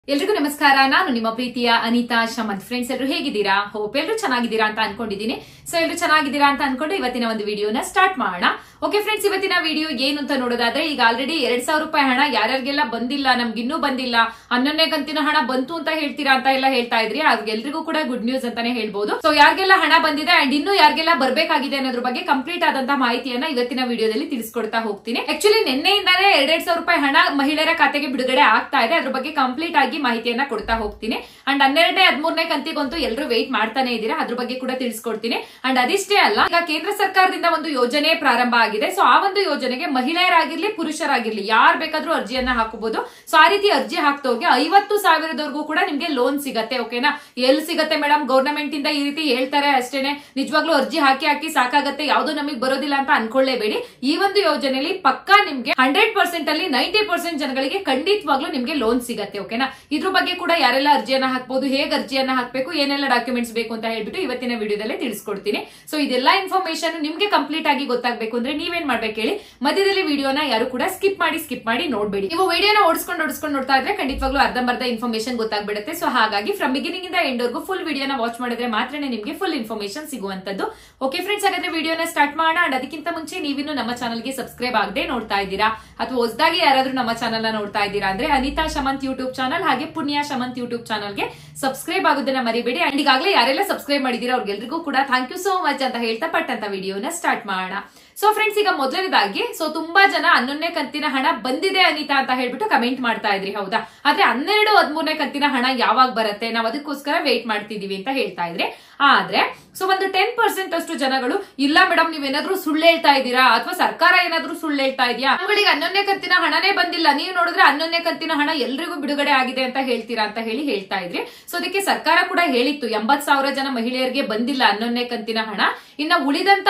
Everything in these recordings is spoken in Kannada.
ಎಲ್ರಿಗೂ ನಮಸ್ಕಾರ. ನಾನು ನಿಮ್ಮ ಪ್ರೀತಿಯ ಅನಿತಾ ಶಮಂತ್. ಫ್ರೆಂಡ್ಸ್, ಎಲ್ಲರೂ ಹೇಗಿದ್ದೀರಾ? ಹೋಪ್ ಎಲ್ಲರೂ ಚೆನ್ನಾಗಿದ್ದೀರಾ ಅಂತ ಅನ್ಕೊಂಡಿದ್ದೀನಿ. ಸೊ ಎಲ್ಲರೂ ಚೆನ್ನಾಗಿದ್ದೀರಾ ಅಂತ ಅನ್ಕೊಂಡು ಇವತ್ತಿನ ಒಂದು ವಿಡಿಯೋನ ಸ್ಟಾರ್ಟ್ ಮಾಡೋಣ. ಓಕೆ ಫ್ರೆಂಡ್ಸ್, ಇವತ್ತಿನ ವಿಡಿಯೋ ಏನು ಅಂತ ನೋಡೋದಾದ್ರೆ, ಈಗ ಆಲ್ರೆಡಿ 2,000 ರೂಪಾಯಿ ಹಣ ಯಾರ್ಯಾರಿಗೆಲ್ಲ ಬಂದಿಲ್ಲ, ನಮ್ಗಿನ್ನೂ ಬಂದಿಲ್ಲ, 11ನೇ ಕಂತಿನ ಹಣ ಬಂತು ಅಂತ ಹೇಳ್ತೀರಾ ಅಂತ ಎಲ್ಲ ಹೇಳ್ತಾ ಇದ್ರಿ. ಅವ್ರಿಗೆಲ್ರಿಗೂ ಕೂಡ ಗುಡ್ ನ್ಯೂಸ್ ಅಂತಾನೆ ಹೇಳ್ಬೋದು. ಸೊ ಯಾರಿಗೆಲ್ಲ ಹಣ ಬಂದಿದೆ ಅಂಡ್ ಇನ್ನು ಯಾರಿಗೆಲ್ಲ ಬರ್ಬೇಕಾಗಿದೆ ಅನ್ನೋದ್ರ ಬಗ್ಗೆ ಕಂಪ್ಲೀಟ್ ಆದಂತಹ ಮಾಹಿತಿಯನ್ನ ಇವತ್ತಿನ ವಿಡಿಯೋದಲ್ಲಿ ತಿಳಿಸ್ಕೊಡ್ತಾ ಹೋಗ್ತೀನಿ. ಆಕ್ಚುಲಿ ನಿನ್ನೆಯಿಂದಾನೇ 2,000 ರೂಪಾಯಿ ಹಣ ಮಹಿಳೆಯರ ಖಾತೆಗೆ ಬಿಡುಗಡೆ ಆಗ್ತಾ ಇದೆ. ಅದ್ರ ಬಗ್ಗೆ ಕಂಪ್ಲೀಟ್ ಆಗಿ ಮಾಹಿತಿಯನ್ನ ಕೊಡ್ತಾ ಹೋಗ್ತೀನಿ. ಅಂಡ್ 12ನೇ 13ನೇ ಕಂತಿಗಂತೂ ಎಲ್ಲರೂ ವೆಯ್ಟ್ ಮಾಡ್ತಾನೆ ಇದ್ದೀರಾ. ಅದ್ರ ಬಗ್ಗೆ ಕೂಡ ತಿಳಿಸ್ಕೊಡ್ತೀನಿ. ಅಂಡ್ ಅದಿಷ್ಟೇ ಅಲ್ಲ, ಈಗ ಕೇಂದ್ರ ಸರ್ಕಾರದಿಂದ ಒಂದು ಯೋಜನೆ ಪ್ರಾರಂಭ ಆಗಿದೆ. ಸೊ ಆ ಒಂದು ಯೋಜನೆಗೆ ಮಹಿಳೆಯರಾಗಿರ್ಲಿ ಪುರುಷರಾಗಿರ್ಲಿ ಯಾರು ಬೇಕಾದ್ರೂ ಅರ್ಜಿಯನ್ನ ಹಾಕಬಹುದು. ಸೊ ಆ ರೀತಿ ಅರ್ಜಿ ಹಾಕ್ತೋಗಿ 50,000 ಕೂಡ ನಿಮ್ಗೆ ಲೋನ್ ಸಿಗತ್ತೆ. ಓಕೆನಾ? ಎಲ್ಲಿ ಸಿಗತ್ತೆ ಮೇಡಮ್? ಗವರ್ನಮೆಂಟ್ ಇಂದ ಈ ರೀತಿ ಹೇಳ್ತಾರೆ ಅಷ್ಟೇನೆ. ನಿಜವಾಗ್ಲೂ ಅರ್ಜಿ ಹಾಕಿ ಸಾಕಾಗತ್ತೆ, ಯಾವ್ದು ನಮಗೆ ಬರೋದಿಲ್ಲ ಅಂತ ಅನ್ಕೊಳ್ಳೇಬೇಡಿ. ಈ ಒಂದು ಯೋಜನೆಯಲ್ಲಿ ಪಕ್ಕಾ ನಿಮ್ಗೆ 100% ಅಲ್ಲಿ 90% ಜನಗಳಿಗೆ ಖಂಡಿತವಾಗ್ಲೂ ನಿಮ್ಗೆ ಲೋನ್ ಸಿಗತ್ತೆ. ಓಕೆನಾ? ಇದ್ರ ಬಗ್ಗೆ ಕೂಡ ಯಾರೆಲ್ಲ ಅರ್ಜಿಯನ್ನ ಹಾಕಬಹುದು, ಹೇಗೆ ಅರ್ಜಿಯನ್ನ ಹಾಕಬೇಕು, ಏನೆಲ್ಲ ಡಾಕ್ಯುಮೆಂಟ್ಸ್ ಬೇಕು ಅಂತ ಹೇಳ್ಬಿಟ್ಟು ಇವತ್ತಿನ ವಿಡಿಯೋದಲ್ಲಿ ತಿಳಿಸ್ಕೊಡ್ತೀನಿ. ಸೊ ಇದೆಲ್ಲಾ ಇನ್ಫಾರ್ಮೇಶನ್ ನಿಮ್ಗೆ ಕಂಪ್ಲೀಟ್ ಆಗಿ ಗೊತ್ತಾಗಬೇಕು ಅಂದ್ರೆ ನೀವೇನ್ ಮಾಡ್ಬೇಕು ಹೇಳಿ, ಮಧ್ಯದಲ್ಲಿ ವಿಡಿಯೋನ ಯಾರು ಕೂಡ ಸ್ಕಿಪ್ ಮಾಡಿ ನೋಡ್ಬೇಡಿ. ನೀವು ವಿಡಿಯೋನ ಓಡಿಸ್ಕೊಂಡು ನೋಡ್ತಾ ಇದ್ರೆ ಖಂಡಿತವಾಗ್ಲೂ ಅರ್ಧಂಬರ್ಧ ಇನ್ಫಾರ್ಮೇಶನ್ ಗೊತ್ತಾಗ್ಬಿಡುತ್ತೆ. ಸೊ ಹಾಗಾಗಿ ಫ್ರಮ್ ಬಿಗಿನಿಂಗ್ ಇಂದ ಎಂಡ್ ವರ್ಗೂ ಫುಲ್ ವಿಡಿಯೋನ ವಾಚ್ ಮಾಡಿದ್ರೆ ಮಾತ್ರ ನಿಮ್ಗೆ ಫುಲ್ ಇನ್ಫಾರ್ಮೇಶನ್ ಸಿಗುವಂತದ್ದು. ಓಕೆ ಫ್ರೆಂಡ್ಸ್, ಹಾಗಾದ್ರೆ ವಿಡಿಯೋನ ಸ್ಟಾರ್ಟ್ ಮಾಡೋಣ. ಅಂಡ್ ಅದಕ್ಕಿಂತ ಮುಂಚೆ ನೀವಿನ್ನು ನಮ್ಮ ಚಾನಲ್ಗೆ ಸಬ್ಸ್ಕ್ರೈಬ್ ಆಗದೆ ನೋಡ್ತಾ ಇದ್ದೀರಾ ಅಥವಾ ಹೊಸದಾಗಿ ಯಾರಾದ್ರೂ ನಮ್ಮ ಚಾನಲ್ ನ ನೋಡ್ತಾ ಇದ್ದೀರಾ ಅಂದ್ರೆ ಅನಿತಾ ಶಮಂತ್ ಯೂಟ್ಯೂಬ್ ಚಾನಲ್ ಹಾಗೆ ಪುಣ್ಯ ಶಮಂತ್ ಯೂಟ್ಯೂಬ್ ಚಾನಲ್ಗೆ ಸಬ್ಸ್ಕ್ರೈಬ್ ಆಗೋದನ್ನ ಮರಿಬೇಡಿ. ಅಂಡ್ ಈಗಾಗಲೇ ಯಾರೆಲ್ಲ ಸಬ್ಸ್ಕ್ರೈಬ್ ಮಾಡಿದೀರಾ ಅವ್ರಿಗೆಲ್ರಿಗೂ ಕೂಡ ಥ್ಯಾಂಕ್ ಯು ಸೋ ಮಚ್ ಅಂತ ಹೇಳ್ತಾ ಪಟ್ಟಂತ ವಿಡಿಯೋನ ಸ್ಟಾರ್ಟ್ ಮಾಡೋಣ. ಸೊ ಫ್ರೆಂಡ್ಸ್, ಈಗ ಮೊದಲನೇದಾಗಿ ತುಂಬಾ ಜನ 11ನೇ ಕಂತಿನ ಹಣ ಬಂದಿದೆ ಅನಿತಾ ಅಂತ ಹೇಳ್ಬಿಟ್ಟು ಕಮೆಂಟ್ ಮಾಡ್ತಾ ಇದ್ರಿ. ಹೌದಾ? ಆದ್ರೆ 12, 13ನೇ ಕಂತಿನ ಹಣ ಯಾವಾಗ ಬರುತ್ತೆ, ನಾವು ಅದಕ್ಕೋಸ್ಕರ ವೇಟ್ ಮಾಡ್ತಿದೀವಿ ಅಂತ ಹೇಳ್ತಾ ಇದ್ರಿ. ಆದ್ರೆ ಒಂದು 10% ಅಷ್ಟು ಜನಗಳು ಇಲ್ಲ ಮೇಡಮ್, ನೀವೇನಾದ್ರೂ ಸುಳ್ಳು ಹೇಳ್ತಾ ಇದ್ದೀರಾ ಅಥವಾ ಸರ್ಕಾರ ಏನಾದ್ರೂ ಸುಳ್ಳು ಹೇಳ್ತಾ ಇದೆಯಾ, ನಮ್ಗಳಿಗೆ 11ನೇ ಕಂತಿನ ಹಣನೇ ಬಂದಿಲ್ಲ, ನೀವು ನೋಡಿದ್ರೆ 11ನೇ ಕಂತಿನ ಹಣ ಎಲ್ರಿಗೂ ಬಿಡುಗಡೆ ಆಗಿದೆ ಅಂತ ಹೇಳ್ತೀರಾ ಅಂತ ಹೇಳ್ತಾ ಇದ್ರಿ. ಸೊ ಅದಕ್ಕೆ ಸರ್ಕಾರ ಕೂಡ ಹೇಳಿತ್ತು 80,000 ಜನ ಮಹಿಳೆಯರಿಗೆ ಬಂದಿಲ್ಲ 11ನೇ ಕಂತಿನ ಹಣ. ಇನ್ನ ಉಳಿದಂತ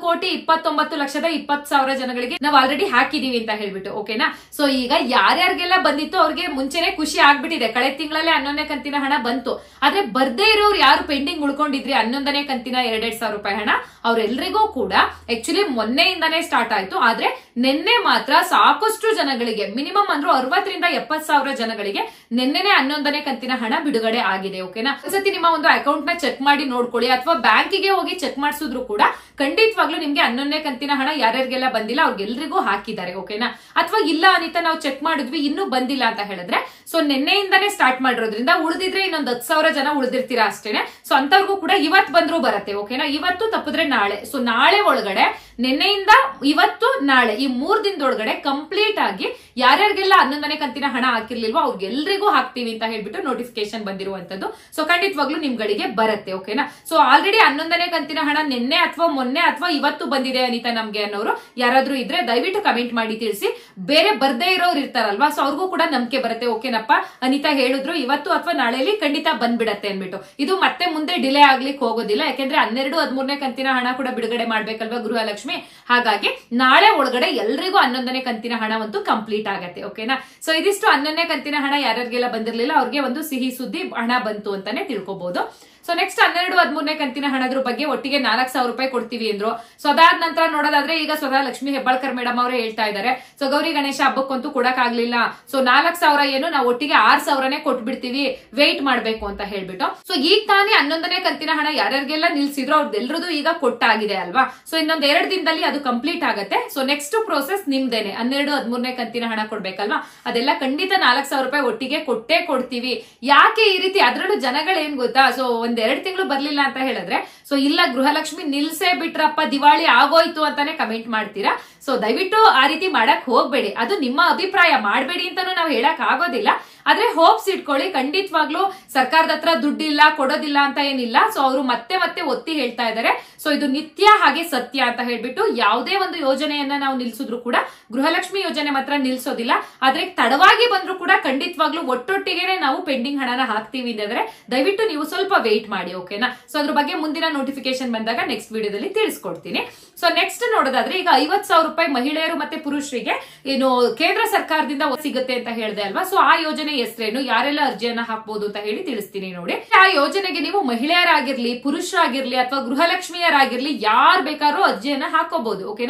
1,29,20,20,000 ಜನಗಳಿಗೆ ನಾವು ಆಲ್ರೆಡಿ ಹಾಕಿದೀವಿ ಅಂತ ಹೇಳ್ಬಿಟ್ಟು. ಓಕೆನಾ? ಸೊ ಈಗ ಯಾರ್ಯಾರಿಗೆಲ್ಲ ಬಂದಿತ್ತು ಅವ್ರಿಗೆ ಮುಂಚೆನೆ ಖುಷಿ ಆಗ್ಬಿಟ್ಟಿದೆ, ಕಳೆದ ತಿಂಗಳಲ್ಲೇ 11ನೇ ಕಂತಿನ ಹಣ ಬಂತು. ಆದ್ರೆ ಬರ್ದೇ ಇರೋರು ಯಾರು ಪೆಂಡಿಂಗ್ ಉಳ್ಕೊಂಡಿದ್ರಿ 11ನೇ ಕಂತಿನ 2,000 ರೂಪಾಯಿ ಹಣ, ಅವ್ರೆಲ್ರಿಗೂ ಕೂಡ ಆಕ್ಚುಲಿ ಮೊನ್ನೆಯಿಂದಾನೇ ಸ್ಟಾರ್ಟ್ ಆಯ್ತು. ಆದ್ರೆ ನಿನ್ನೆ ಮಾತ್ರ ಸಾಕಷ್ಟು ಜನಗಳಿಗೆ, ಮಿನಿಮಮ್ ಅಂದ್ರೂ 60,000 ರಿಂದ 70,000 ಜನಗಳಿಗೆ ನಿನ್ನೆನೆ 11ನೇ ಕಂತಿನ ಹಣ ಬಿಡುಗಡೆ ಆಗಿದೆ. ಓಕೆನಾ? ಒಂದ್ಸತಿ ನಿಮ್ಮ ಒಂದು ಅಕೌಂಟ್ ನ ಚೆಕ್ ಮಾಡಿ ನೋಡ್ಕೊಳ್ಳಿ, ಅಥವಾ ಬ್ಯಾಂಕಿಗೆ ಹೋಗಿ ಚೆಕ್ ಮಾಡಿಸಿದ್ರು ಕೂಡ ಖಂಡಿತವಾಗ್ಲೂ ನಿಮ್ಗೆ 11ನೇ ಕಂತಿನ ಹಣ ಯಾರ್ಯಾರಿಗೆಲ್ಲ ಬಂದಿಲ್ಲ ಅವ್ರಿಗೆಲ್ರಿಗೂ ಹಾಕಿದ್ದಾರೆ. ಓಕೆನಾ? ಅಥವಾ ಇಲ್ಲ ಅನಿತಾ ನಾವು ಚೆಕ್ ಮಾಡಿದ್ವಿ ಇನ್ನೂ ಬಂದಿಲ್ಲ ಅಂತ ಹೇಳಿದ್ರೆ, ಸೊ ನಿನ್ನೆಯಿಂದಾನೇ ಸ್ಟಾರ್ಟ್ ಮಾಡಿರೋದ್ರಿಂದ ಉಳಿದಿದ್ರೆ ಇನ್ನೊಂದು 10,000 ಜನ ಉಳಿದಿರ್ತೀರಾ ಅಷ್ಟೇನೆ. ಸೊ ಅಂತವ್ರಿಗೂ ಕೂಡ ಇವತ್ತು ಬಂದ್ರು ಬರುತ್ತೆ. ಓಕೆನಾ? ಇವತ್ತು ತಪ್ಪಿದ್ರೆ ನಾಳೆ, ಸೊ ನಾಳೆ ಒಳಗಡೆ, ನಿನ್ನೆಯಿಂದ ಇವತ್ತು ನಾಳೆ ಈ 3 ದಿನದೊಳಗಡೆ ಕಂಪ್ಲೀಟ್ ಆಗಿ ಯಾರ್ಯಾರಿಗೆಲ್ಲ 11ನೇ ಕಂತಿನ ಹಣ ಹಾಕಿರ್ಲಿಲ್ವೋ ಅವ್ರಿಗೆಲ್ರಿಗೂ ಹಾಕ್ತಿವಿ ಅಂತ ಹೇಳ್ಬಿಟ್ಟು ನೋಟಿಫಿಕೇಶನ್ ಬಂದಿರುವಂತದ್ದು. ಸೊ ಖಂಡಿತವಾಗ್ಲೂ ನಿಮ್ಗಳಿಗೆ ಬರುತ್ತೆ. ಓಕೆನಾ? ಸೊ ಆಲ್ರೆಡಿ 11ನೇ ಕಂತಿನ ಹಣ ನಿನ್ನೆ ಅಥವಾ ಮೊನ್ನೆ ಅಥವಾ ಇವತ್ತು ಬಂದಿದೆ ಅನಿತಾ ನಮ್ಗೆ ಅನ್ನೋರು ಯಾರಾದ್ರೂ ಇದ್ರೆ ದಯವಿಟ್ಟು ಕಮೆಂಟ್ ಮಾಡಿ ತಿಳಿಸಿ. ಬೇರೆ ಬರ್ದೇ ಇರೋರು ಇರ್ತಾರಲ್ವಾ, ಸೊ ಅವ್ರಿಗೂ ಕೂಡ ನಂಬಿಕೆ ಬರುತ್ತೆ. ಓಕೆನಪ್ಪ, ಅನಿತಾ ಹೇಳಿದ್ರು ಇವತ್ತು ಅಥವಾ ನಾಳೆಯಲ್ಲಿ ಖಂಡಿತ ಬಂದ್ಬಿಡತ್ತೆ ಅನ್ಬಿಟ್ಟು. ಇದು ಮತ್ತೆ ಮುಂದೆ ಡಿಲೇ ಆಗ್ಲಿಕ್ಕೆ ಹೋಗೋದಿಲ್ಲ, ಯಾಕೆಂದ್ರೆ 12, 13ನೇ ಕಂತಿನ ಹಣ ಕೂಡ ಬಿಡುಗಡೆ ಮಾಡ್ಬೇಕಲ್ವಾ ಗೃಹಲಕ್ಷ್ಮಿ. ಹಾಗಾಗಿ ನಾಳೆ ಒಳಗಡೆ ಎಲ್ರಿಗೂ 11ನೇ ಕಂತಿನ ಹಣವಂತೂ ಕಂಪ್ಲೀಟ್ ಆಗತ್ತೆ. ಓಕೆನಾ? ಸೊ ಇದಿಷ್ಟು 11ನೇ ಕಂತಿನ ಹಣ ಯಾರ್ಯಾರಿಗೆಲ್ಲ ಬಂದಿರಲಿಲ್ಲ ಅವ್ರಿಗೆ ಒಂದು ಸಿಹಿ ಸುದ್ದಿ, ಹಣ ಬಂತು ಅಂತಾನೆ ತಿಳ್ಕೊಬಹುದು. ಸೊ ನೆಕ್ಸ್ಟ್ 12, 13ನೇ ಕಂತಿನ ಹಣದ್ರ ಬಗ್ಗೆ ಒಟ್ಟಿಗೆ 4,000 ರೂಪಾಯಿ ಕೊಡ್ತೀವಿ ಅಂದ್ರು. ಸೊ ಅದಾದ ನಂತರ ನೋಡೋದಾದ್ರೆ ಈಗ ಸ್ವತಃ ಲಕ್ಷ್ಮಿ ಹೆಬ್ಬಾಳ್ಕರ್ ಮೇಡಮ್ ಅವರೇ ಹೇಳ್ತಾ ಇದ್ದಾರೆ, ಸೊ ಗೌರಿ ಗಣೇಶ ಹಬ್ಬಕ್ಕಂತೂ ಕೊಡಕ್ ಆಗ್ಲಿಲ್ಲ, ಸೊ 4,000 ಏನು ನಾವು ಒಟ್ಟಿಗೆ 6,000ನೇ ಕೊಟ್ಬಿಡ್ತೀವಿ, ವೇಟ್ ಮಾಡ್ಬೇಕು ಅಂತ ಹೇಳ್ಬಿಟ್ಟು. ಸೊ ಈಗ ತಾನೇ 11ನೇ ಕಂತಿನ ಹಣ ಯಾರ್ಯಾರಿಗೆಲ್ಲ ನಿಲ್ಸಿದ್ರು ಅವ್ರದ್ದೆಲ್ಲರದು ಈಗ ಕೊಟ್ಟಾಗಿದೆ ಅಲ್ವಾ. ಸೊ ಇನ್ನೊಂದ್ 2 ದಿನದಲ್ಲಿ ಅದು ಕಂಪ್ಲೀಟ್ ಆಗತ್ತೆ. ಸೊ ನೆಕ್ಸ್ಟ್ ಪ್ರೋಸೆಸ್ ನಿಮ್ದೇನೆ. 12, 13ನೇ ಕಂತಿನ ಹಣ ಕೊಡ್ಬೇಕಲ್ವಾ, ಅದೆಲ್ಲ ಖಂಡಿತ 4,000 ರೂಪಾಯಿ ಒಟ್ಟಿಗೆ ಕೊಟ್ಟೇ ಕೊಡ್ತೀವಿ. ಯಾಕೆ ಈ ರೀತಿ? ಅದ್ರಲ್ಲೂ ಜನಗಳೇನ್ ಗೊತ್ತಾ, ಸೊ 1-2 ತಿಂಗಳು ಬರ್ಲಿಲ್ಲ ಅಂತ ಹೇಳಿದ್ರೆ, ಸೊ ಇಲ್ಲ ಗೃಹಲಕ್ಷ್ಮಿ ನಿಲ್ಸೇ ಬಿಟ್ರಪ್ಪ, ದಿವಾಳಿ ಆಗೋಯ್ತು ಅಂತಾನೆ ಕಮೆಂಟ್ ಮಾಡ್ತೀರಾ. ಸೊ ದಯವಿಟ್ಟು ಆ ರೀತಿ ಮಾಡಕ್ ಹೋಗ್ಬೇಡಿ. ಅದು ನಿಮ್ಮ ಅಭಿಪ್ರಾಯ, ಮಾಡಬೇಡಿ ಅಂತಾನು ನಾವು ಹೇಳಕ್ ಆಗೋದಿಲ್ಲ. ಆದ್ರೆ ಹೋಪ್ಸ್ ಇಟ್ಕೊಳ್ಳಿ, ಖಂಡಿತವಾಗ್ಲೂ ಸರ್ಕಾರದ ಹತ್ರ ದುಡ್ಡಿಲ್ಲ ಕೊಡೋದಿಲ್ಲ ಅಂತ ಏನಿಲ್ಲ. ಸೊ ಅವರು ಮತ್ತೆ ಒತ್ತಿ ಹೇಳ್ತಾ ಇದ್ದಾರೆ, ಸೊ ಇದು ನಿತ್ಯ ಹಾಗೆ ಸತ್ಯ ಅಂತ ಹೇಳ್ಬಿಟ್ಟು ಯಾವುದೇ ಒಂದು ಯೋಜನೆಯನ್ನ ನಾವು ನಿಲ್ಸಿದ್ರು ಕೂಡ ಗೃಹಲಕ್ಷ್ಮಿ ಯೋಜನೆ ಮಾತ್ರ ನಿಲ್ಸೋದಿಲ್ಲ. ಆದ್ರೆ ತಡವಾಗಿ ಬಂದ್ರು ಕೂಡ ಖಂಡಿತವಾಗ್ಲೂ ಒಟ್ಟೊಟ್ಟಿಗೆನೆ ನಾವು ಪೆಂಡಿಂಗ್ ಹಣನ ಹಾಕ್ತೀವಿ ಅಂದ್ರೆ ದಯವಿಟ್ಟು ನೀವು ಸ್ವಲ್ಪ ವೇಟ್ ಮಾಡಿ. ಓಕೆನಾ? ಸೊ ಅದ್ರ ಬಗ್ಗೆ ಮುಂದಿನ ನೋಟಿಫಿಕೇಶನ್ ಬಂದಾಗ ನೆಕ್ಸ್ಟ್ ವಿಡಿಯೋದಲ್ಲಿ ತಿಳಿಸ್ಕೊಡ್ತೀನಿ. ಸೊ ನೆಕ್ಸ್ಟ್ ನೋಡೋದಾದ್ರೆ ಈಗ 50,000 ರೂಪಾಯಿ ಮಹಿಳೆಯರು ಮತ್ತೆ ಪುರುಷರಿಗೆ ಏನು ಕೇಂದ್ರ ಸರ್ಕಾರದಿಂದ ಸಿಗುತ್ತೆ ಅಂತ ಹೇಳಿದೆ ಅಲ್ವಾ. ಸೊ ಆ ಯೋಜನೆ ಹೆಸರೇನು, ಯಾರೆಲ್ಲ ಅರ್ಜಿಯನ್ನ ಹಾಕಬಹುದು ಅಂತ ಹೇಳಿ ತಿಳಿಸ್ತೀನಿ ನೋಡಿ. ಆ ಯೋಜನೆಗೆ ನೀವು ಮಹಿಳೆಯರಾಗಿರ್ಲಿ, ಪುರುಷರಾಗಿರ್ಲಿ ಅಥವಾ ಗೃಹಲಕ್ಷ್ಮಿಯರಾಗಿರ್ಲಿ ಯಾರು ಬೇಕಾದ್ರೂ ಅರ್ಜಿಯನ್ನ ಹಾಕೋಬಹುದು. ಓಕೆನಾ?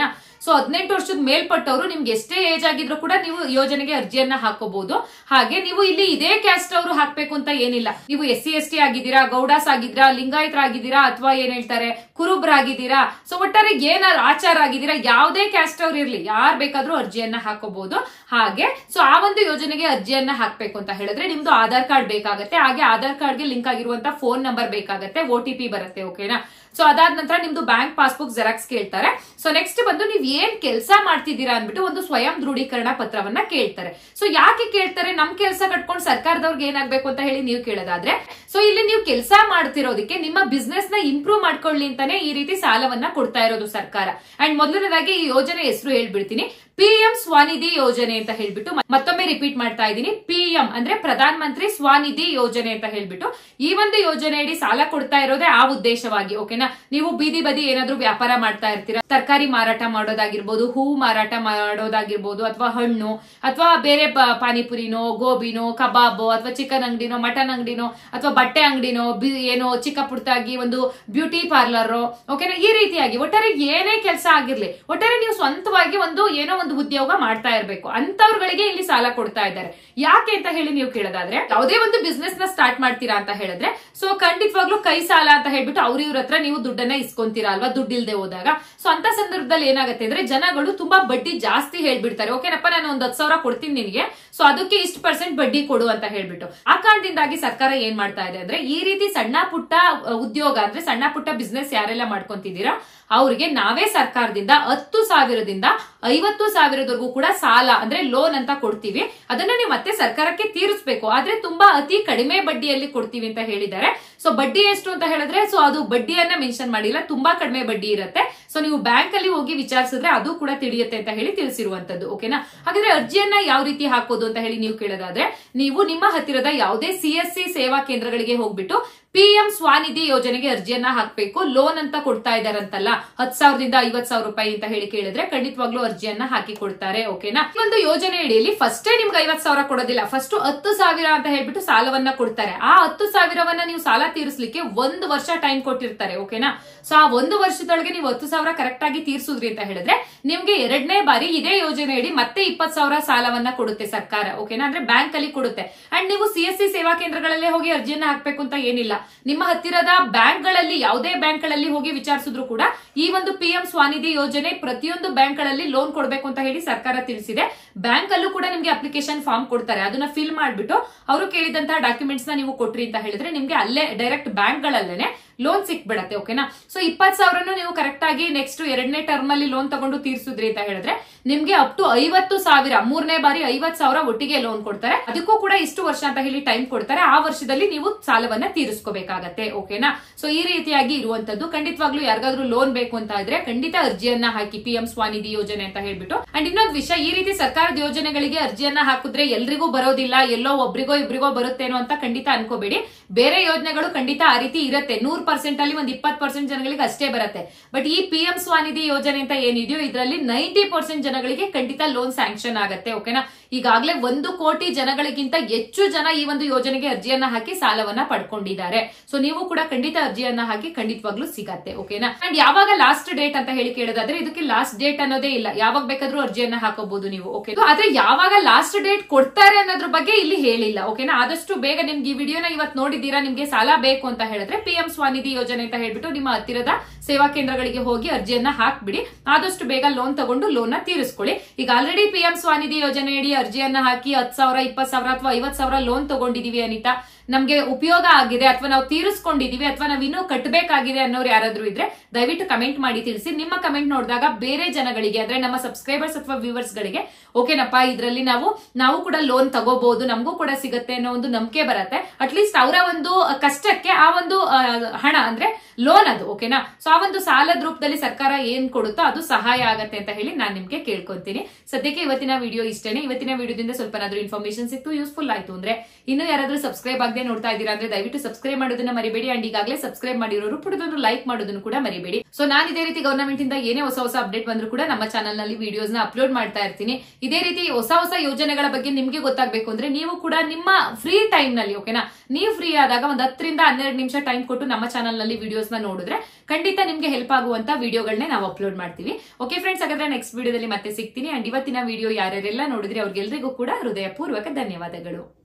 ಸೊ 18 ವರ್ಷದ ಮೇಲ್ಪಟ್ಟವರು ನಿಮ್ಗೆ ಎಷ್ಟೇ ಏಜ್ ಆಗಿದ್ರು ಕೂಡ ನೀವು ಯೋಜನೆಗೆ ಅರ್ಜಿಯನ್ನ ಹಾಕೋಬಹುದು. ಹಾಗೆ ನೀವು ಇಲ್ಲಿ ಇದೇ ಕ್ಯಾಸ್ಟ್ ಅವರು ಹಾಕ್ಬೇಕು ಅಂತ ಏನಿಲ್ಲ. ನೀವು SC/ST ಆಗಿದ್ದೀರಾ, ಗೌಡಾಸ್ ಆಗಿದ್ದೀರಾ, ಲಿಂಗಾಯತರಾಗಿದ್ದೀರಾ, ಅಥವಾ ಏನ್ ಹೇಳ್ತಾರೆ ಕುರುಬ್ರಾಗಿದ್ದೀರಾ, ಸೊ ಒಟ್ಟಾರೆ ಏನಾದ್ರು ಆಚಾರ ಆಗಿದ್ದೀರಾ, ಯಾವುದೇ ಕ್ಯಾಸ್ಟ್ ಅವ್ರು ಇರ್ಲಿ ಯಾರು ಬೇಕಾದ್ರೂ ಅರ್ಜಿಯನ್ನ ಹಾಕೋಬಹುದು. ಹಾಗೆ ಸೊ ಆ ಒಂದು ಯೋಜನೆಗೆ ಅರ್ಜಿಯನ್ನ ಹಾಕ್ಬೇಕು ಅಂತ ಹೇಳಿದ್ರೆ ನಿಮ್ದು ಆಧಾರ್ ಕಾರ್ಡ್ ಬೇಕಾಗತ್ತೆ. ಹಾಗೆ ಆಧಾರ್ ಕಾರ್ಡ್ಗೆ ಲಿಂಕ್ ಆಗಿರುವಂತಹ ಫೋನ್ ನಂಬರ್ ಬೇಕಾಗತ್ತೆ, OTP ಬರುತ್ತೆ. ಓಕೆನಾ. ಸೊ ಅದಾದ ನಂತರ ನಿಮ್ದು ಬ್ಯಾಂಕ್ ಪಾಸ್ಬುಕ್ ಜೆರಾಕ್ಸ್ ಕೇಳ್ತಾರೆ. ಸೊ ನೆಕ್ಸ್ಟ್ ಬಂದು ನೀವ್ ಏನ್ ಕೆಲಸ ಮಾಡ್ತಿದ್ದೀರಾ ಅನ್ಬಿಟ್ಟು ಒಂದು ಸ್ವಯಂ ದೃಢೀಕರಣ ಪತ್ರವನ್ನ ಕೇಳ್ತಾರೆ. ಸೊ ಯಾಕೆ ಕೇಳ್ತಾರೆ? ನಮ್ ಕೆಲಸ ಕಟ್ಕೊಂಡು ಸರ್ಕಾರದವ್ರಿಗೆ ಏನಾಗ್ಬೇಕು ಅಂತ ಹೇಳಿ ನೀವು ಕೇಳೋದಾದ್ರೆ, ಸೊ ಇಲ್ಲಿ ನೀವು ಕೆಲಸ ಮಾಡ್ತಿರೋದಕ್ಕೆ ನಿಮ್ಮ ಬಿಸ್ನೆಸ್ ನ ಇಂಪ್ರೂವ್ ಮಾಡ್ಕೊಳ್ಳಿ ಅಂತಾನೆ ಈ ರೀತಿ ಸಾಲವನ್ನ ಕೊಡ್ತಾ ಇರೋದು ಸರ್ಕಾರ. ಅಂಡ್ ಮೊದಲನೇದಾಗಿ ಈ ಯೋಜನೆ ಹೆಸರು ಹೇಳ್ಬಿಡ್ತೀನಿ, PM ಸ್ವನಿಧಿ ಯೋಜನೆ ಅಂತ ಹೇಳ್ಬಿಟ್ಟು. ಮತ್ತೊಮ್ಮೆ ರಿಪೀಟ್ ಮಾಡ್ತಾ ಇದ್ದೀನಿ, PM ಅಂದ್ರೆ ಪ್ರಧಾನ ಮಂತ್ರಿ ಸ್ವನಿಧಿ ಯೋಜನೆ ಅಂತ ಹೇಳ್ಬಿಟ್ಟು. ಈ ಒಂದು ಯೋಜನೆಯಡಿ ಸಾಲ ಕೊಡ್ತಾ ಇರೋದೇ ಆ ಉದ್ದೇಶವಾಗಿ. ಓಕೆನಾ. ನೀವು ಬೀದಿ ಬದಿ ಏನಾದ್ರೂ ವ್ಯಾಪಾರ ಮಾಡ್ತಾ ಇರ್ತೀರಾ, ತರಕಾರಿ ಮಾರಾಟ ಮಾಡೋದಾಗಿರ್ಬೋದು, ಹೂವು ಮಾರಾಟ ಮಾಡೋದಾಗಿರ್ಬೋದು, ಅಥವಾ ಹಣ್ಣು, ಅಥವಾ ಬೇರೆ ಪಾನಿಪುರಿನೋ, ಗೋಬಿನೋ, ಕಬಾಬ್, ಅಥವಾ ಚಿಕನ್ ಅಂಗಡಿನೋ, ಮಟನ್ ಅಂಗಡಿನೋ, ಅಥವಾ ಬಟ್ಟೆ ಅಂಗಡಿನೋ, ಏನೋ ಚಿಕ್ಕ ಪುಟ್ಟದಾಗಿ ಒಂದು ಬ್ಯೂಟಿ ಪಾರ್ಲರ್, ಓಕೆನಾ, ಈ ರೀತಿಯಾಗಿ ಒಟ್ಟಾರೆ ಏನೇ ಕೆಲಸ ಆಗಿರ್ಲಿ, ಒಟ್ಟಾರೆ ನೀವು ಸ್ವಂತವಾಗಿ ಒಂದು ಏನೋ ಒಂದು ಉದ್ಯೋಗ ಮಾಡ್ತಾ ಇರಬೇಕು. ಅಂತವ್ರುಗಳಿಗೆ ಇಲ್ಲಿ ಸಾಲ ಕೊಡ್ತಾ ಇದ್ದಾರೆ. ಯಾಕೆ ಅಂತ ಹೇಳಿ ನೀವು ಕೇಳೋದಾದ್ರೆ, ಯಾವುದೇ ಒಂದು ಬಿಸ್ನೆಸ್ ನ ಸ್ಟಾರ್ಟ್ ಮಾಡ್ತೀರಾ ಅಂತ ಹೇಳಿದ್ರೆ, ಸೊ ಖಂಡಿತವಾಗ್ಲೂ ಕೈ ಸಾಲ ಅಂತ ಹೇಳ್ಬಿಟ್ಟು ಇವ್ರ ಹತ್ರ ನೀವು ದುಡ್ಡನ್ನ ಇಸ್ಕೊಂತೀರಾ ಅಲ್ವಾ, ದುಡ್ಡಿಲ್ದೆ ಹೋದಾಗ. ಸೊ ಅಂತ ಸಂದರ್ಭದಲ್ಲಿ ಏನಾಗುತ್ತೆ ಅಂದ್ರೆ ಜನಗಳು ತುಂಬಾ ಬಡ್ಡಿ ಜಾಸ್ತಿ ಹೇಳ್ಬಿಡ್ತಾರೆ. ಓಕೆನಪ್ಪ, ನಾನು ಒಂದು 10,000 ಕೊಡ್ತೀನಿ ನಿನಗೆ, ಸೊ ಅದಕ್ಕೆ ಇಷ್ಟು % ಬಡ್ಡಿ ಕೊಡು ಅಂತ ಹೇಳ್ಬಿಟ್ಟು. ಆ ಕಾರಣದಿಂದಾಗಿ ಸರ್ಕಾರ ಏನ್ ಮಾಡ್ತಾ ಇದೆ ಅಂದ್ರೆ, ಈ ರೀತಿ ಸಣ್ಣ ಪುಟ್ಟ ಉದ್ಯೋಗ ಅಂದ್ರೆ ಸಣ್ಣ ಪುಟ್ಟ ಬಿಸ್ನೆಸ್ ಯಾರೆಲ್ಲ ಮಾಡ್ಕೊಂತಿದ್ದೀರಾ ಅವ್ರಿಗೆ ನಾವೇ ಸರ್ಕಾರದಿಂದ 10,000ದಿಂದ 50,000ವರೆಗೂ ಕೂಡ ಸಾಲ ಅಂದ್ರೆ ಲೋನ್ ಅಂತ ಕೊಡ್ತೀವಿ. ಅದನ್ನ ನೀವು ಮತ್ತೆ ಸರ್ಕಾರಕ್ಕೆ ತೀರಿಸಬೇಕು, ಆದ್ರೆ ತುಂಬಾ ಅತಿ ಕಡಿಮೆ ಬಡ್ಡಿಯಲ್ಲಿ ಕೊಡ್ತೀವಿ ಅಂತ ಹೇಳಿದ್ದಾರೆ. ಸೊ ಬಡ್ಡಿ ಎಷ್ಟು ಅಂತ ಹೇಳಿದ್ರೆ, ಸೊ ಅದು ಬಡ್ಡಿಯನ್ನ ಮೆನ್ಷನ್ ಮಾಡಿಲ್ಲ, ತುಂಬಾ ಕಡಿಮೆ ಬಡ್ಡಿ ಇರುತ್ತೆ. ಸೊ ನೀವು ಬ್ಯಾಂಕ್ ಅಲ್ಲಿ ಹೋಗಿ ವಿಚಾರಿಸಿದ್ರೆ ಅದು ಕೂಡ ತಿಳಿಯುತ್ತೆ ಅಂತ ಹೇಳಿ ತಿಳಿಸಿರುವಂತದ್ದು. ಓಕೆನಾ. ಹಾಗಾದ್ರೆ ಅರ್ಜಿಯನ್ನ ಯಾವ ರೀತಿ ಹಾಕೋದು ಅಂತ ಹೇಳಿ ನೀವು ಕೇಳೋದಾದ್ರೆ, ನೀವು ನಿಮ್ಮ ಹತ್ತಿರದ ಯಾವುದೇ CSC ಸೇವಾ ಕೇಂದ್ರಗಳಿಗೆ ಹೋಗ್ಬಿಟ್ಟು PM ಸ್ವನಿಧಿ ಯೋಜನೆಗೆ ಅರ್ಜಿಯನ್ನ ಹಾಕ್ಬೇಕು. ಲೋನ್ ಅಂತ ಕೊಡ್ತಾ ಇದಾರಂತಲ್ಲ 10,000ದಿಂದ 50,000 ರೂಪಾಯಿ ಅಂತ ಹೇಳಿ ಕೇಳಿದ್ರೆ ಖಂಡಿತವಾಗ್ಲೂ ಅರ್ಜಿಯನ್ನ ಹಾಕಿ ಕೊಡ್ತಾರೆ. ಓಕೆನಾ. ಒಂದು ಯೋಜನೆ ಅಡಿಯಲ್ಲಿ ಫಸ್ಟ್ ನಿಮ್ಗೆ 50,000 ಕೊಡೋದಿಲ್ಲ, ಫಸ್ಟ್ 10,000 ಅಂತ ಹೇಳ್ಬಿಟ್ಟು ಸಾಲವನ್ನ ಕೊಡ್ತಾರೆ. ಆ 10,000ವನ್ನ ನೀವು ಸಾಲ ತೀರಿಸಲಿಕ್ಕೆ 1 ವರ್ಷ ಟೈಮ್ ಕೊಟ್ಟಿರ್ತಾರೆ. ಓಕೆನಾ. ಸೊ ಆ 1 ವರ್ಷದೊಳಗೆ ನೀವು 10,000 ಕರೆಕ್ಟ್ ಆಗಿ ತೀರಿಸುದ್ರಿ ಅಂತ ಹೇಳಿದ್ರೆ ನಿಮ್ಗೆ 2ನೇ ಬಾರಿ ಇದೇ ಯೋಜನೆಯಡಿ ಮತ್ತೆ 20,000 ಸಾಲವನ್ನ ಕೊಡುತ್ತೆ ಸರ್ಕಾರ. ಓಕೆನಾ. ಅಂದ್ರೆ ಬ್ಯಾಂಕ್ ಅಲ್ಲಿ ಕೊಡುತ್ತೆ. ಅಂಡ್ ನೀವು CSC ಸೇವಾ ಕೇಂದ್ರಗಳಲ್ಲೇ ಹೋಗಿ ಅರ್ಜಿಯನ್ನ ಹಾಕ್ಬೇಕು ಅಂತ ಏನಿಲ್ಲ. ನಿಮ್ಮ ಹತ್ತಿರದ ಬ್ಯಾಂಕ್ ಗಳಲ್ಲಿ ಯಾವುದೇ ಬ್ಯಾಂಕ್ ಗಳಲ್ಲಿ ಹೋಗಿ ವಿಚಾರಿಸಿದ್ರು ಕೂಡ ಈ ಒಂದು PM ಸ್ವನಿಧಿ ಯೋಜನೆ ಪ್ರತಿಯೊಂದು ಬ್ಯಾಂಕ್ ಗಳಲ್ಲಿ ಲೋನ್ ಕೊಡಬೇಕು ಅಂತ ಹೇಳಿ ಸರ್ಕಾರ ತಿಳಿಸಿದೆ. ಬ್ಯಾಂಕ್ ಅಲ್ಲೂ ಕೂಡ ನಿಮ್ಗೆ ಅಪ್ಲಿಕೇಶನ್ ಫಾರ್ಮ್ ಕೊಡ್ತಾರೆ. ಅದನ್ನ ಫಿಲ್ ಮಾಡ್ಬಿಟ್ಟು ಅವರು ಕೇಳಿದಂತಹ ಡಾಕ್ಯುಮೆಂಟ್ಸ್ ನ ನೀವು ಕೊಟ್ರಿ ಅಂತ ಹೇಳಿದ್ರೆ ನಿಮ್ಗೆ ಅಲ್ಲೇ ಡೈರೆಕ್ಟ್ ಬ್ಯಾಂಕ್ ಗಳಲ್ಲೇನೆ ಲೋನ್ ಸಿಕ್ಬಿಡತ್ತೆ. ಓಕೆನಾ. ಸೊ 20,000 ನೀವು ಕರೆಕ್ಟ್ ಆಗಿ ನೆಕ್ಸ್ಟ್ 2ನೇ ಟರ್ಮ್ ಅಲ್ಲಿ ಲೋನ್ ತಗೊಂಡು ತೀರ್ಸುದ್ರಿ ಅಂತ ಹೇಳಿದ್ರೆ ನಿಮ್ಗೆ ಅಪ್ ಟು 50,000 3ನೇ ಬಾರಿ 50,000 ಒಟ್ಟಿಗೆ ಲೋನ್ ಕೊಡ್ತಾರೆ. ಅದಕ್ಕೂ ಕೂಡ ಇಷ್ಟು ವರ್ಷ ಅಂತ ಹೇಳಿ ಟೈಮ್ ಕೊಡ್ತಾರೆ. ಆ ವರ್ಷದಲ್ಲಿ ನೀವು ಸಾಲವನ್ನ ತೀರಿಸ್ಕೋಬೇಕಾಗತ್ತೆ. ಓಕೆನಾ. ಸೊ ಈ ರೀತಿಯಾಗಿ ಇರುವಂತದ್ದು. ಖಂಡಿತವಾಗ್ಲೂ ಯಾರಿಗಾದ್ರೂ ಲೋನ್ ಬೇಕು ಅಂತ ಇದ್ರೆ ಖಂಡಿತ ಅರ್ಜಿಯನ್ನ ಹಾಕಿ PM ಸ್ವನಿಧಿ ಯೋಜನೆ ಅಂತ ಹೇಳ್ಬಿಟ್ಟು. ಅಂಡ್ ಇನ್ನೊಂದು ವಿಷಯ, ಈ ರೀತಿ ಸರ್ಕಾರದ ಯೋಜನೆಗಳಿಗೆ ಅರ್ಜಿಯನ್ನ ಹಾಕಿದ್ರೆ ಎಲ್ರಿಗೂ ಬರೋದಿಲ್ಲ, ಎಲ್ಲೋ ಒಬ್ರಿಗೋ ಇಬ್ರಿಗೋ ಬರುತ್ತೇನೋ ಅಂತ ಖಂಡಿತ ಅನ್ಕೋಬೇಡಿ. ಬೇರೆ ಯೋಜನೆಗಳು ಖಂಡಿತ ಆ ರೀತಿ ಇರುತ್ತೆ. 100% ಅಲ್ಲಿ ಒಂದು 20% ಜನಗಳಿಗೆ ಅಷ್ಟೇ ಬರುತ್ತೆ. ಬಟ್ ಈ PM ಸ್ವನಿಧಿ ಯೋಜನೆ ಅಂತ ಏನಿದೆಯೋ ಇದರಲ್ಲಿ 90% ಜನಗಳಿಗೆ ಖಂಡಿತ ಲೋನ್ ಸ್ಯಾಂಕ್ಷನ್ ಆಗತ್ತೆ. ಓಕೆನಾ. ಈಗಾಗಲೇ 1 ಕೋಟಿ ಜನಗಳಿಗಿಂತ ಹೆಚ್ಚು ಜನ ಈ ಒಂದು ಯೋಜನೆಗೆ ಅರ್ಜಿಯನ್ನ ಹಾಕಿ ಸಾಲವನ್ನ ಪಡ್ಕೊಂಡಿದ್ದಾರೆ. ಸೊ ನೀವು ಕೂಡ ಖಂಡಿತ ಅರ್ಜಿಯನ್ನ ಹಾಕಿ ಖಂಡಿತವಾಗ್ಲೂ ಸಿಗತ್ತೆ. ಓಕೆನಾ. ಅಂಡ್ ಯಾವಾಗ ಲಾಸ್ಟ್ ಡೇಟ್ ಅಂತ ಹೇಳಿ ಕೇಳೋದಾದ್ರೆ ಇದಕ್ಕೆ ಲಾಸ್ಟ್ ಡೇಟ್ ಅನ್ನೋದೇ ಇಲ್ಲ, ಯಾವಾಗ ಬೇಕಾದ್ರೂ ಅರ್ಜಿಯನ್ನ ಹಾಕೋಬಹುದು ನೀವು. ಓಕೆ. ಆದ್ರೆ ಯಾವಾಗ ಲಾಸ್ಟ್ ಡೇಟ್ ಕೊಡ್ತಾರೆ ಅನ್ನೋದ್ರ ಬಗ್ಗೆ ಇಲ್ಲಿ ಹೇಳಿಲ್ಲ. ಓಕೆನಾ. ಆದಷ್ಟು ಬೇಗ ನಿಮ್ಗೆ ಈ ವಿಡಿಯೋನ ಇವತ್ತು ನೋಡಿದೀರಾ, ನಿಮ್ಗೆ ಸಾಲ ಬೇಕು ಅಂತ ಹೇಳಿದ್ರೆ PM ಸ್ವನಿಧಿ ಯೋಜನೆ ಅಂತ ಹೇಳ್ಬಿಟ್ಟು ನಿಮ್ಮ ಹತ್ತಿರದ ಸೇವಾ ಕೇಂದ್ರಗಳಿಗೆ ಹೋಗಿ ಅರ್ಜಿಯನ್ನ ಹಾಕ್ಬಿಡಿ. ಆದಷ್ಟು ಬೇಗ ಲೋನ್ ತಗೊಂಡು ಲೋನ್ ನ ತೀರಿಸ್ಕೊಳ್ಳಿ. ಈಗ ಆಲ್ರೆಡಿ PM ಸ್ವನಿಧಿ ಯೋಜನೆಯಡಿ ಅರ್ಜಿಯನ್ನ ಹಾಕಿ 10,000 20,000 ಅಥವಾ 50,000 ಲೋನ್ ತಗೊಂಡಿದೀವಿ ಅನಿತಾ, ನಮ್ಗೆ ಉಪಯೋಗ ಆಗಿದೆ ಅಥವಾ ನಾವು ತೀರಿಸ್ಕೊಂಡಿದೀವಿ ಅಥವಾ ನಾವು ಇನ್ನೂ ಕಟ್ಟಬೇಕಾಗಿದೆ ಅನ್ನೋರು ಯಾರಾದ್ರೂ ಇದ್ರೆ ದಯವಿಟ್ಟು ಕಮೆಂಟ್ ಮಾಡಿ ತಿಳಿಸಿ. ನಿಮ್ಮ ಕಮೆಂಟ್ ನೋಡಿದಾಗ ಬೇರೆ ಜನಗಳಿಗೆ ಅಂದ್ರೆ ನಮ್ಮ ಸಬ್ಸ್ಕ್ರೈಬರ್ಸ್ ಅಥವಾ ವ್ಯೂವರ್ಸ್ ಗಳಿಗೆ ಓಕೆನಪ್ಪ ಇದ್ರಲ್ಲಿ ನಾವು ಕೂಡ ಲೋನ್ ತಗೋಬಹುದು, ನಮಗೂ ಕೂಡ ಸಿಗತ್ತೆ ಅನ್ನೋ ಒಂದು ನಂಬಿಕೆ ಬರುತ್ತೆ. ಅಟ್ಲೀಸ್ಟ್ ಅವರ ಒಂದು ಕಷ್ಟಕ್ಕೆ ಆ ಒಂದು ಹಣ ಅಂದ್ರೆ ಲೋನ್ ಅದು. ಓಕೆನಾ. ಸೊ ಆ ಒಂದು ಸಾಲದ ರೂಪದಲ್ಲಿ ಸರ್ಕಾರ ಏನ್ ಕೊಡುತ್ತೋ ಅದು ಸಹಾಯ ಆಗತ್ತೆ ಅಂತ ಹೇಳಿ ನಾನು ನಿಮ್ಗೆ ಕೇಳ್ಕೊಂತೀನಿ. ಸದ್ಯಕ್ಕೆ ಇವತ್ತಿನ ವಿಡಿಯೋ ಇಷ್ಟೇನೆ. ಇವತ್ತಿನ ವಿಡಿಯೋದಿಂದ ಸ್ವಲ್ಪನಾದ್ರೂ ಇನ್ಫಾರ್ಮೇಶನ್ ಸಿಕ್ತು, ಯೂಸ್ಫುಲ್ ಆಯ್ತು ಅಂದ್ರೆ ಇನ್ನು ಯಾರಾದ್ರೂ ಸಬ್ಸ್ಕ್ರೈಬ್ ಆಗದೆ ನೋಡ್ತಾ ಇದ್ದೀರಾ ಅಂದ್ರೆ ದಯವಿಟ್ಟು ಸಬ್ಸ್ಕ್ರೈಬ್ ಮಾಡೋದನ್ನ ಮರಿಬೇಡಿ. ಅಂಡ್ ಈಗಾಗಲೇ ಸಬ್ಸ್ಕ್ರೈಬ್ ಮಾಡಿರೋರು ಪುಟ್ಟದೊಂದು ಲೈಕ್ ಮಾಡೋದನ್ನು ಕೂಡ ಮರಿಬೇಡಿ. ಸೊ ನಾನು ಇದೇ ರೀತಿ ಗವರ್ನಮೆಂಟ್ ಇಂದ ಏನೇ ಹೊಸ ಅಪ್ಡೇಟ್ ಬಂದ್ರು ಕೂಡ ನಮ್ಮ ಚಾನಲ್ ನಲ್ಲಿ ವಿಡಿಯೋ ವಿಡಿಯೋಸ್ ನ ಅಪ್ಲೋಡ್ ಮಾಡ್ತಾ ಇರ್ತೀನಿ. ಇದೇ ರೀತಿ ಹೊಸ ಹೊಸ ಯೋಜನೆಗಳ ಬಗ್ಗೆ ನಿಮ್ಗೆ ಗೊತ್ತಾಗಬೇಕು ಅಂದ್ರೆ ನೀವು ಕೂಡ ನಿಮ್ಮ ಫ್ರೀ ಟೈಮ್ ನಲ್ಲಿ ಓಕೆನಾ, ನೀವು ಫ್ರೀ ಆದಾಗ ಒಂದ್ 10 ರಿಂದ 12 ನಿಮಿಷ ಟೈಮ್ ಕೊಟ್ಟು ನಮ್ಮ ಚಾನಲ್ ನಲ್ಲಿ ವಿಡಿಯೋಸ್ ನ ನೋಡಿದ್ರೆ ಖಂಡಿತ ನಿಮ್ಗೆ ಹೆಲ್ಪ್ ಆಗುವಂತ ವಿಡಿಯೋಗಳನ್ನೇ ನಾವು ಅಪ್ಲೋಡ್ ಮಾಡ್ತೀವಿ. ಓಕೆ ಫ್ರೆಂಡ್ಸ್, ಹಾಗಾದ್ರೆ ನೆಕ್ಸ್ಟ್ ವಿಡಿಯೋದಲ್ಲಿ ಮತ್ತೆ ಸಿಗ್ತೀನಿ. ಅಂಡ್ ಇವತ್ತಿನ ವಿಡಿಯೋ ಯಾರ್ಯಾರೆಲ್ಲ ನೋಡಿದ್ರೆ ಅವ್ರಿಗೆಲ್ರಿಗೂ ಕೂಡ ಹೃದಯಪೂರ್ವಕ ಧನ್ಯವಾದಗಳು.